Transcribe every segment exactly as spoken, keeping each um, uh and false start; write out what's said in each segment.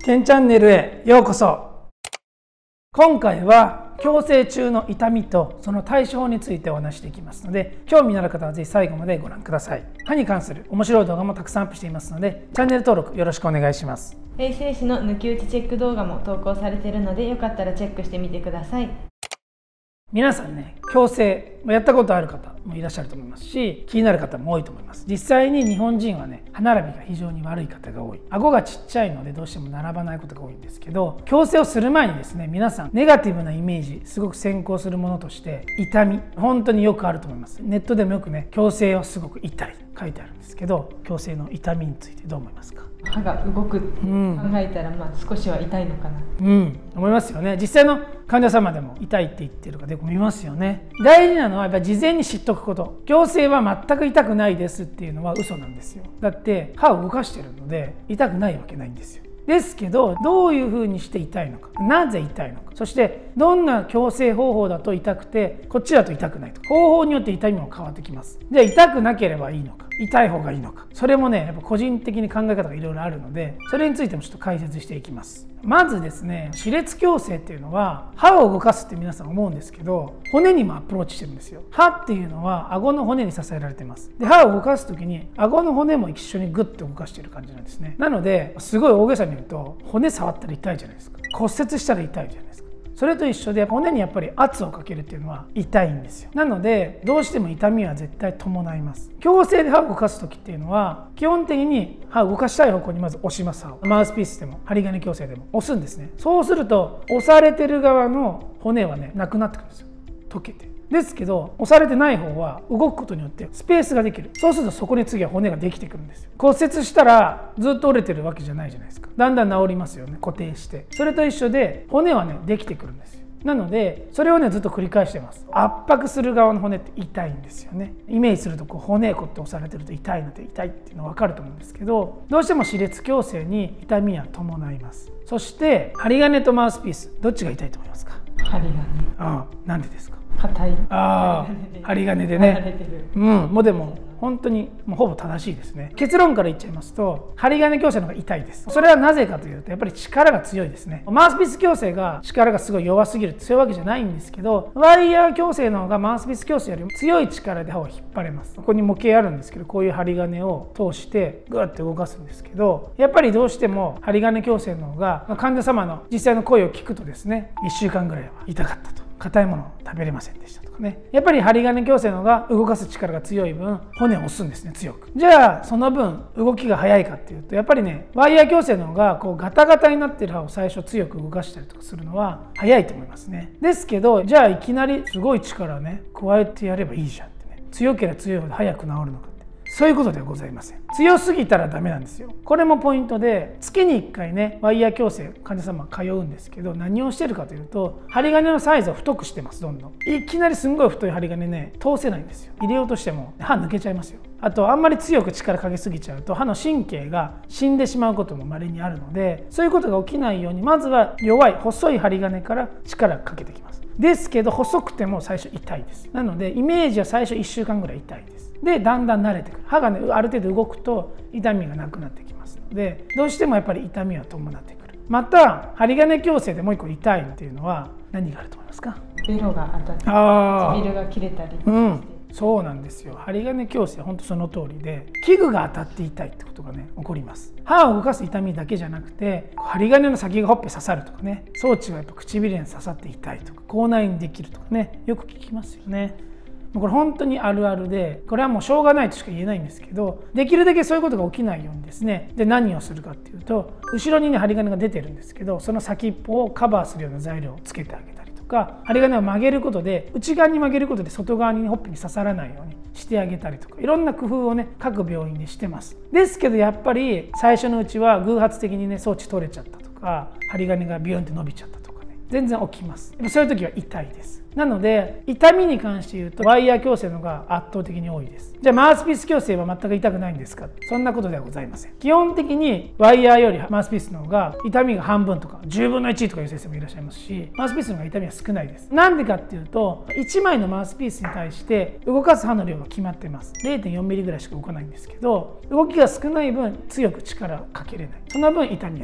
ケンチャンネルへようこそ。今回は矯正中の痛みとその対処法についてお話していきますので、興味のある方はぜひ最後までご覧ください。歯に関する面白い動画もたくさんアップしていますので、チャンネル登録よろしくお願いします。 衛生士の抜き打ちチェック動画も投稿されているので、よかったらチェックしてみてください。 皆さんね、矯正やったことある方もいらっしゃると思いますし、気になる方も多いと思います。実際に日本人はね、歯並びが非常に悪い方が多い。顎がちっちゃいのでどうしても並ばないことが多いんですけど、矯正をする前にですね、皆さんネガティブなイメージすごく先行するものとして痛み、本当によくあると思います。ネットでもよくね、矯正はすごく痛い書いてあるんですけど、矯正の痛みについてどう思いますか？ 歯が動くって考えたら、まあ少しは痛いのかな、 うん、思いますよね。実際の患者様でも痛いって言ってる方よく見ますよね。大事なのはやっぱり事前に知っとくこと。矯正は全く痛くないですっていうのは嘘なんですよ。だって歯を動かしてるので痛くないわけないんですよ。ですけど、どういうふうにして痛いのか、なぜ痛いのか、そしてどんな矯正方法だと痛くてこっちだと痛くないとか、方法によって痛みも変わってきます。じゃあ痛くなければいいのか、痛い方がいいのか、それもねやっぱ個人的に考え方がいろいろあるので、それについてもちょっと解説していきます。まずですね、歯列矯正っていうのは歯を動かすって皆さん思うんですけど、骨にもアプローチしてるんですよ。歯っていうのは顎の骨に支えられてます。で、歯を動かす時に顎の骨も一緒にグッと動かしてる感じなんですね。なのですごい大げさに言うと、骨触ったら痛いじゃないですか。骨折したら痛いじゃないですか。それと一緒で骨にやっぱり圧をかけるっていうのは痛いんですよ。なのでどうしても痛みは絶対伴います。矯正で歯を動かす時っていうのは基本的に歯を動かしたい方向にまず押します。歯をマウスピースでも針金矯正でも押すんですね。そうすると押されてる側の骨はねなくなってくるんですよ。溶けて。ですけど押されてない方は動くことによってスペースができる。そうするとそこに次は骨ができてくるんですよ。骨折したらずっと折れてるわけじゃないじゃないですか。だんだん治りますよね、固定して。それと一緒で骨はねできてくるんですよ。なのでそれをねずっと繰り返してます。圧迫する側の骨って痛いんですよね。イメージするとこう骨こって押されてると痛いので痛いっていうの分かると思うんですけど、どうしても歯列矯正に痛みは伴います。そして針金とマウスピース、どっちが痛いと思いますか？ 針金。 ああ、なんでですか？ 硬い。 ああ、針金でね。うん、もうでも本当にもうほぼ正しいですね。結論から言っちゃいますと、針金矯正の方が痛いです。それはなぜかというと、やっぱり力が強いですね。マウスピース矯正が力がすごい弱すぎるってそういうわけじゃないんですけど、ワイヤー矯正の方がマウスピース矯正よりも強い力で歯を引っ張れます。ここに模型あるんですけど、こういう針金を通してグーッと動かすんですけど、やっぱりどうしても針金矯正の方が患者様の実際の声を聞くとですね、いっしゅうかんぐらいは痛かったと。硬いものを食べれませんでしたとかね。やっぱり針金矯正の方が動かす力が強い分骨を押すんですね、強く。じゃあその分動きが速いかっていうと、やっぱりねワイヤー矯正の方がこうガタガタになってる歯を最初強く動かしたりとかするのは速いと思いますね。ですけど、じゃあいきなりすごい力ね加えてやればいいじゃんってね、強ければ強いほど早く治るのか、そういうことではございません。強すぎたらダメなんですよ。これもポイントで、月にいっかいねワイヤー矯正患者様通うんですけど、何をしてるかというと針金のサイズを太くしてます。どんどんいきなりすんごい太い針金ね通せないんですよ。入れようとしても歯抜けちゃいますよ。あとあんまり強く力かけすぎちゃうと歯の神経が死んでしまうことも稀にあるので、そういうことが起きないようにまずは弱い細い針金から力かけてきます。ですけど細くても最初痛いです。なのでイメージは最初いっしゅうかんぐらい痛いです。でだんだん慣れてくる。歯がねある程度動くと痛みがなくなってきますので、どうしてもやっぱり痛みは伴ってくる。また針金矯正でもう一個痛いっていうのは何があると思いますか？ ベロが当たって、唇が切れたり。 うん、そうなんですよ。針金矯正は本当その通りで、器具が当たって痛いってことがね起こります。歯を動かす痛みだけじゃなくて、針金の先がほっぺ刺さるとかね、装置がやっぱ唇に刺さって痛いとか、口内炎できるとかね、よく聞きますよね。これ本当にあるあるで、これはもうしょうがないとしか言えないんですけど、できるだけそういうことが起きないようにですね、で何をするかっていうと、後ろにね針金が出てるんですけど、その先っぽをカバーするような材料をつけてあげたりとか、針金を曲げることで内側に曲げることで外側にほっぺに刺さらないようにしてあげたりとか、いろんな工夫をね各病院でしてます。ですけどやっぱり最初のうちは偶発的にね装置取れちゃったとか、針金がビヨンって伸びちゃったとかね、全然起きます。そういう時は痛いです。なので痛みに関して言うとワイヤー矯正の方が圧倒的に多いです。じゃあマウスピース矯正は全く痛くないんですか？そんなことではございません。基本的にワイヤーよりマウスピースの方が痛みが半分とかじゅうぶんのいちとかいう先生もいらっしゃいますし、マウスピースの方が痛みは少ないです。なんでかっていうと、いちまいのマウスピースに対して動かす歯の量が決まってます。 れいてんよんミリ ぐらいしか動かないんですけど、動きが少ない分強く力をかけれない。その分痛みは少ない。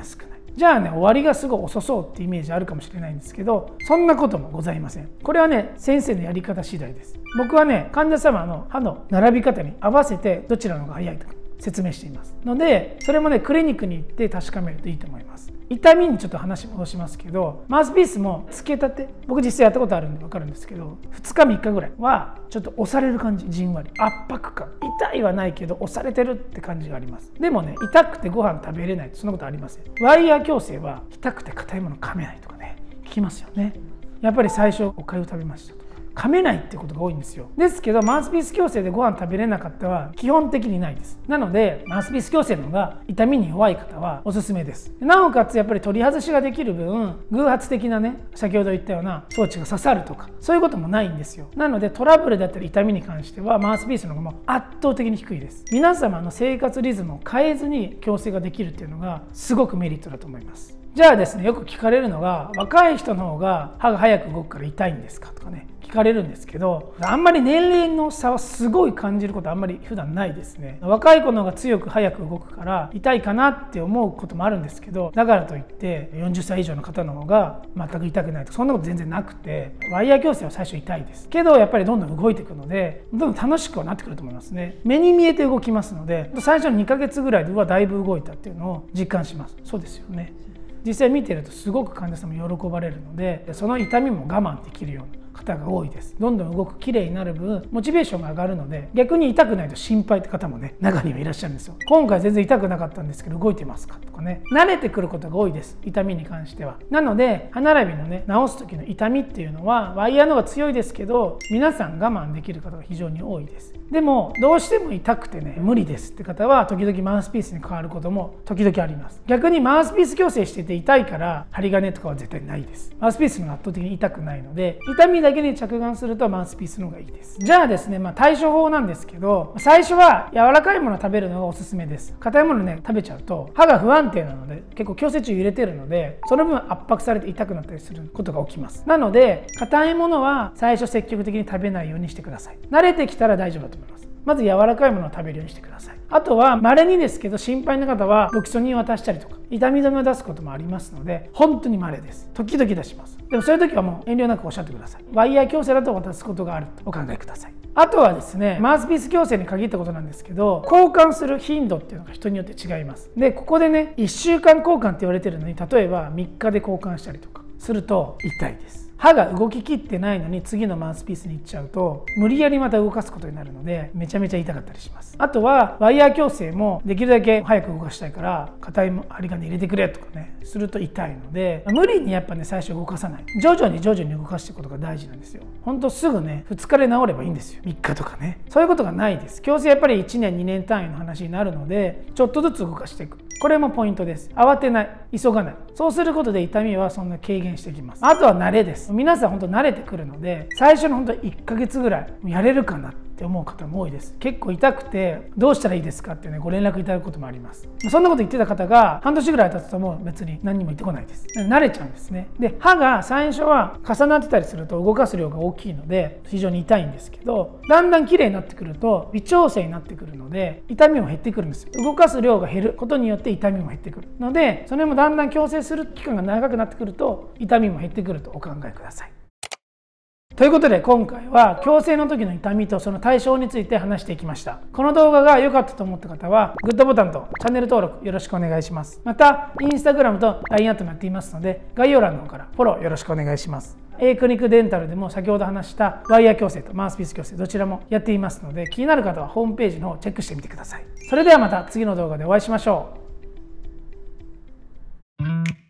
じゃあね終わりがすごい遅そうってイメージあるかもしれないんですけど、そんなこともございません。これはね先生のやり方次第です。僕はね患者様の歯の並び方に合わせてどちらの方が早いとか説明していますので、それもねクリニックに行って確かめるといいと思います。痛みにちょっと話戻しますけど、マウスピースもつけたて、僕実際やったことあるんで分かるんですけど、ふつかみっかぐらいはちょっと押される感じ、じんわり圧迫感、痛いはないけど押されてるって感じがあります。でもね痛くてご飯食べれないとそんなことありません。ワイヤー矯正は痛くて硬いもの噛めないとかね聞きますよね。やっぱり最初おかゆ食べましたとか噛めないっていうことが多いんですよ。ですけどマウスピース矯正でご飯食べれなかったは基本的にないです。なのでマウスピース矯正の方が痛みに弱い方はおすすめです。なおかつやっぱり取り外しができる分偶発的なね先ほど言ったような装置が刺さるとかそういうこともないんですよ。なのでトラブルだったり痛みに関してはマウスピースの方がもう圧倒的に低いです。皆様の生活リズムを変えずに矯正ができるっていうのがすごくメリットだと思います。じゃあですね、よく聞かれるのが若い人の方が歯が早く動くから痛いんですかとかね聞かれるんですけど、あんまり年齢の差はすごい感じることあんまり普段ないですね。若い子の方が強く早く動くから痛いかなって思うこともあるんですけど、だからといってよんじゅっさい以上の方の方が全く痛くないとかそんなこと全然なくて、ワイヤー矯正は最初痛いですけどやっぱりどんどん動いていくのでどんどん楽しくはなってくると思いますね。目に見えて動きますので最初のにかげつぐらいでうわだいぶ動いたっていうのを実感します。そうですよね。実際見てるとすごく患者さんも喜ばれるので、その痛みも我慢できるような方が多いです。どんどん動くきれいになる分モチベーションが上がるので、逆に痛くないと心配って方もね中にはいらっしゃるんですよ。今回全然痛くなかったんですけど動いてますかとかね、慣れてくることが多いです、痛みに関しては。なので歯並びのね治す時の痛みっていうのはワイヤーの方が強いですけど、皆さん我慢できる方が非常に多いです。でもどうしても痛くてね無理ですって方は時々マウスピースに変わることも時々あります。逆にマウスピース矯正してて痛いから針金とかは絶対ないです。マウスピースの方が圧倒的に痛くないので、痛みだけに着眼するとマウスピースの方がいいです。じゃあですね、まあ、対処法なんですけど、最初は柔らかいものを食べるのがおすすめです。硬いものね食べちゃうと歯が不安定なので結構矯正中揺れてるので、その分圧迫されて痛くなったりすることが起きます。なので硬いものは最初積極的に食べないようにしてください。慣れてきたら大丈夫だと思います。まず柔らかいものを食べるようにしてください。あとは稀にですけど心配な方はロキソニンを渡したりとか痛み止めを出すこともありますので、本当に稀です。時々出します。でもそういう時はもう遠慮なくおっしゃってください。ワイヤー矯正だと渡すことがあるとお考えください。あとはですね、マウスピース矯正に限ったことなんですけど、交換する頻度っていうのが人によって違います。でここでねいっしゅうかん交換って言われてるのに、例えばみっかで交換したりとかすると痛いです。歯が動ききってないのに次のマウスピースに行っちゃうと無理やりまた動かすことになるのでめちゃめちゃ痛かったりします。あとはワイヤー矯正もできるだけ早く動かしたいから硬い針金入れてくれとかねすると痛いので、無理にやっぱね最初動かさない、徐々に徐々に動かしていくことが大事なんですよ。ほんとすぐねふつかで治ればいいんですよ。みっかとかね、そういうことがないです。矯正やっぱりいちねんにねん単位の話になるのでちょっとずつ動かしていく、これもポイントです。慌てない、急がない、そうすることで痛みはそんな軽減してきます。あとは慣れです。皆さん本当慣れてくるので、最初の本当いっかげつぐらいやれるかなって思う方も多いです。結構痛くてどうしたらいいですかってねご連絡いただくこともあります。そんなこと言ってた方が半年ぐらい経つともう別に何にも言ってこないです。慣れちゃうんですね。で歯が最初は重なってたりすると動かす量が大きいので非常に痛いんですけど、だんだん綺麗になってくると微調整になってくるので痛みも減ってくるんですよ。動かす量が減ることによって痛みも減ってくるので、それもだんだん矯正する期間が長くなってくると痛みも減ってくるとお考えください。ということで今回は矯正の時の痛みとその対処について話していきました。この動画が良かったと思った方はグッドボタンとチャンネル登録よろしくお願いします。またインスタグラムと ライン アットもやっていますので概要欄の方からフォローよろしくお願いします。A クリニックデンタルでも先ほど話したワイヤー矯正とマウスピース矯正どちらもやっていますので、気になる方はホームページの方をチェックしてみてください。それではまた次の動画でお会いしましょう。